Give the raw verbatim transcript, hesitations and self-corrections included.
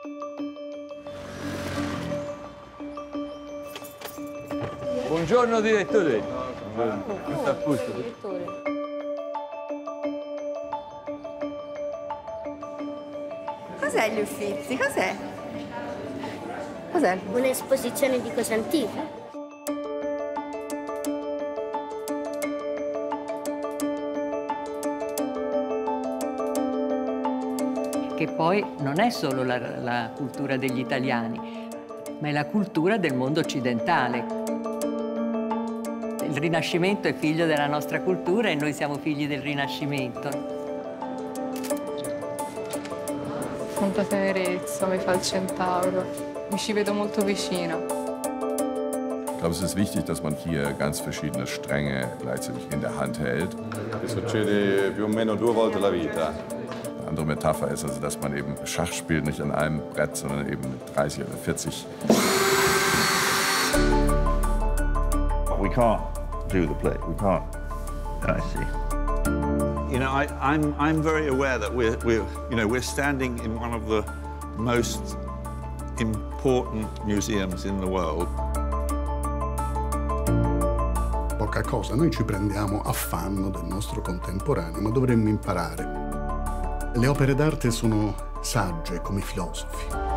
Buongiorno direttore. Oh, Tutto a posto? direttore. Cos'è gli Uffizi? Cos'è? Cos'è? Un'esposizione di cose antiche. Che poi non è solo la, la cultura degli italiani, ma è la cultura del mondo occidentale. Il Rinascimento è figlio della nostra cultura e noi siamo figli del Rinascimento. Quanta tenerezza mi fa il centauro, mi ci vedo molto vicino. Ich glaube, es ist wichtig, dass man hier ganz verschiedene Stränge gleichzeitig in der Hand hält. Che succede più o meno due volte la vita. Eine andere Metapher ist also, dass man eben Schach spielt, nicht an einem Brett, sondern eben mit dreißig oder vierzig. We can't do the play. We can't. I see. You know, I, I'm I'm very aware that we're we're you know we're standing in one of the most important museums in the world. Poca cosa, noi ci prendiamo affanno del nostro contemporaneo, ma dovremmo imparare. Le opere d'arte sono sagge come i filosofi.